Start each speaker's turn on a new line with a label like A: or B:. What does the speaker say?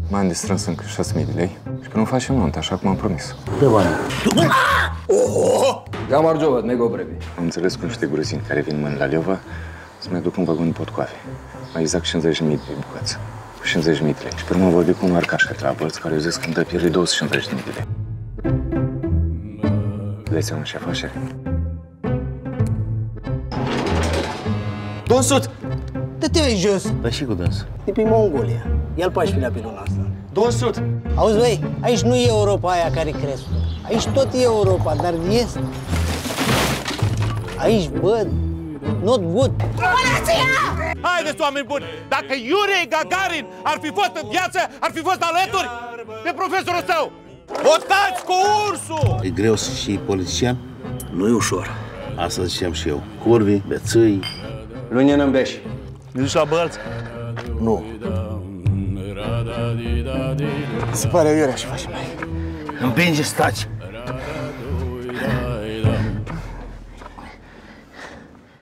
A: M-am distrâns încă 6.000 de lei și până facem nuntă, așa cum am promis.
B: De bani.
C: Ja Margiova, nego brevi.
A: Am înțeles cu niște gruzini care vin mâini la Leova să mai duc un vagon de potcoave. Mai exact 50.000 de bucăți. Cu 50.000 de lei. Și pe urmă vorbi cu un arcaș de la bălți care au zis că îmi dă pierdui 250.000 de lei. Dai seama ce afacere?
D: Donsut!
E: Dă-te mai jos!
B: Dar și cu dâns.
E: E pe Mongolia. E al 14-lea pe luna asta.
D: Donsut!
E: Auzi, băi, aici nu e Europa aia care crezi tu. Aici tot e Europa, dar de est. Aici, bă, not good.
F: Haideți, oameni buni! Dacă Yuri Gagarin ar fi fost în viață, ar fi fost alături de profesorul său! Votați cu ursul!
B: E greu să și politician?
C: Nu e ușor.
B: Asta ziceam și eu. Curvi, bețâi.
C: Luni în Beș.
F: Ne duci la bălți?
C: Nu.
E: Se pare iurea și faci mai.
B: Împinge, staci.